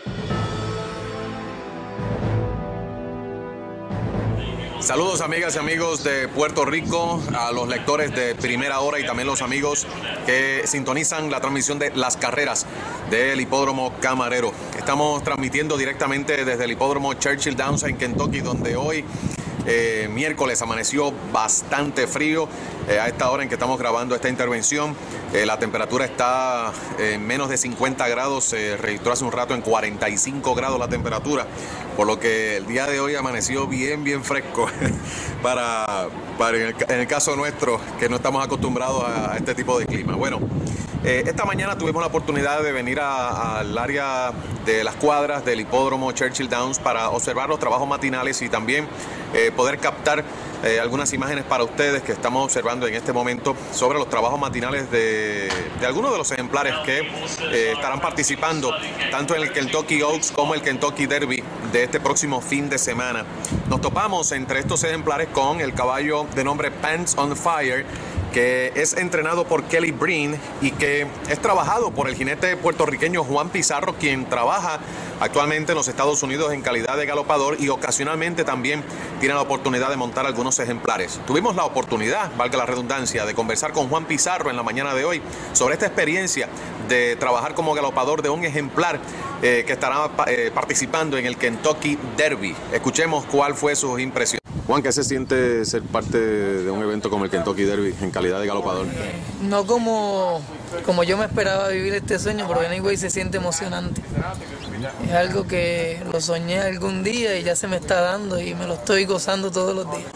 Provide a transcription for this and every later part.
Saludos amigas y amigos de Puerto Rico, a los lectores de Primera Hora y también los amigos que sintonizan la transmisión de las carreras del Hipódromo Camarero. Estamos transmitiendo directamente desde el Hipódromo Churchill Downs en Kentucky, donde hoy miércoles amaneció bastante frío. A esta hora en que estamos grabando esta intervención, la temperatura está en menos de 50 grados, se registró hace un rato en 45 grados la temperatura, por lo que el día de hoy amaneció bien fresco para en el caso nuestro, que no estamos acostumbrados a este tipo de clima. Bueno, esta mañana tuvimos la oportunidad de venir al área de las cuadras del Hipódromo Churchill Downs para observar los trabajos matinales y también poder captar algunas imágenes para ustedes que estamos observando en este momento sobre los trabajos matinales de algunos de los ejemplares que estarán participando tanto en el Kentucky Oaks como el Kentucky Derby de este próximo fin de semana. Nos topamos entre estos ejemplares con el caballo de nombre Pants on Fire, que es entrenado por Kelly Breen y que es trabajado por el jinete puertorriqueño Juan Pizarro, quien trabaja actualmente en los Estados Unidos en calidad de galopador y ocasionalmente también tiene la oportunidad de montar algunos ejemplares. Tuvimos la oportunidad, valga la redundancia, de conversar con Juan Pizarro en la mañana de hoy sobre esta experiencia de trabajar como galopador de un ejemplar que estará participando en el Kentucky Derby. Escuchemos cuál fue su impresión. Juan, ¿qué se siente ser parte de un evento como el Kentucky Derby en calidad de galopador? No como yo me esperaba vivir este sueño, pero anyway se siente emocionante. Es algo que lo soñé algún día y ya se me está dando y me lo estoy gozando todos los días.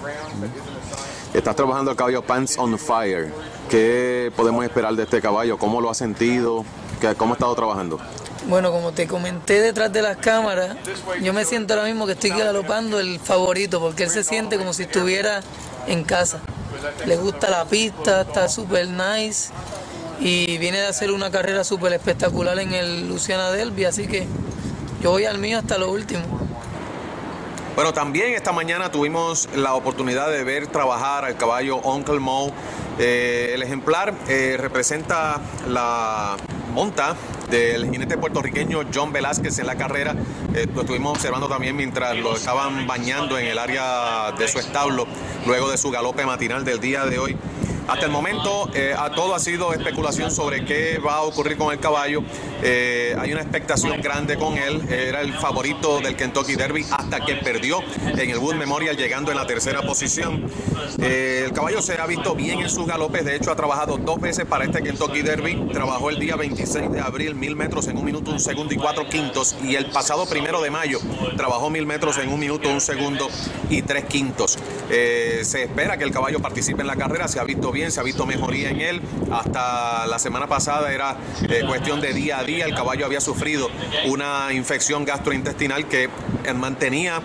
Estás trabajando el caballo Pants on Fire. ¿Qué podemos esperar de este caballo? ¿Cómo lo has sentido? ¿Cómo ha estado trabajando? Bueno, como te comenté detrás de las cámaras, yo me siento ahora mismo que estoy galopando el favorito, porque él se siente como si estuviera en casa. Le gusta la pista, está súper nice y viene de hacer una carrera súper espectacular en el Louisiana Derby, así que yo voy al mío hasta lo último. Bueno, también esta mañana tuvimos la oportunidad de ver trabajar al caballo Uncle Mo. El ejemplar representa la monta del jinete puertorriqueño John Velázquez en la carrera. Lo estuvimos observando también mientras lo estaban bañando en el área de su establo luego de su galope matinal del día de hoy. Hasta el momento todo ha sido especulación sobre qué va a ocurrir con el caballo. Hay una expectación grande con él. Era el favorito del Kentucky Derby hasta que perdió en el Wood Memorial, llegando en la tercera posición. El caballo se ha visto bien en sus galopes. De hecho, ha trabajado 2 veces para este Kentucky Derby. Trabajó el día 26 de abril 1000 metros en 1 minuto 1 segundo y 4 quintos. Y el pasado 1 de mayo trabajó 1000 metros en 1 minuto 1 segundo y 3 quintos. Se espera que el caballo participe en la carrera. Se ha visto bien, se ha visto mejoría en él. Hasta la semana pasada era cuestión de día a día. El caballo había sufrido una infección gastrointestinal que mantenía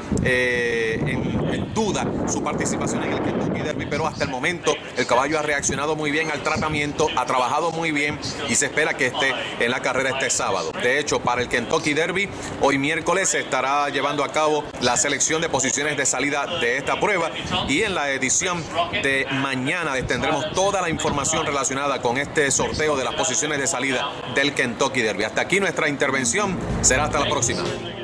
en duda su participación en el Kentucky Derby, pero hasta el momento el caballo ha reaccionado muy bien al tratamiento, ha trabajado muy bien y se espera que esté en la carrera este sábado. De hecho, para el Kentucky Derby, hoy miércoles se estará llevando a cabo la selección de posiciones de salida de esta prueba y en la edición de mañana les tendremos toda la información relacionada con este sorteo de las posiciones de salida del Kentucky Derby. Hasta aquí nuestra intervención, será hasta la próxima.